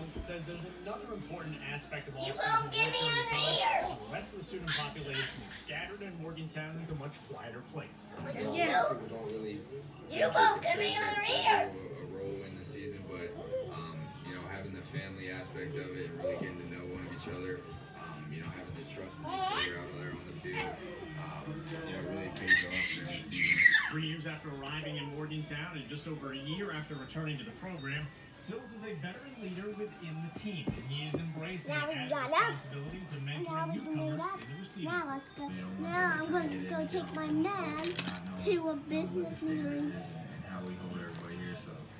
Sills says there's another important aspect of all You season won't give me work another where ear! the rest of the student population is scattered, and Morgantown is a much quieter place. You People don't really won't give me another ear! a role in the season, but having the family aspect of it, really getting to know one of each other, having the trust and each other out there on the field, really pays off during the season. 3 years after arriving in Morgantown and just over a year after returning to the program, Sills is a veteran leader within the team, and he is embracing the added responsibilities of mentoring newcomers in the receiving. Now I'm going to go take my nan to a business meeting. And how we hold everybody here, so